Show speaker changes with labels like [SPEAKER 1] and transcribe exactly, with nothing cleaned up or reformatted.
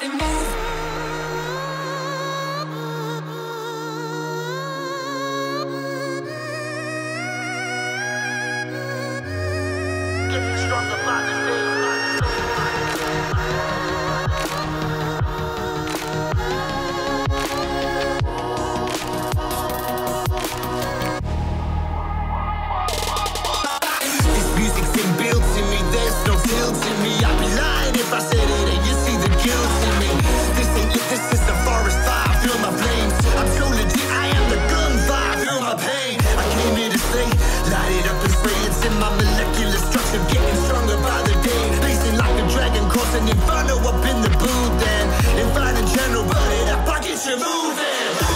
[SPEAKER 1] body move. Getting stronger by the day.
[SPEAKER 2] This music's inbuilt in me, there's no guilt in me. I'd be lying if I said it and you see the guilt in me. This ain't lit, this is the forest fire, feel my flames. I'm so legit, I am the gun fire, feel my pain. I came here to stay, light it up and spray. It's in my molecular structure, getting stronger by the day. Blazing like a dragon, causing inferno up in the booth. And invite a general, burn it up, I get you moving.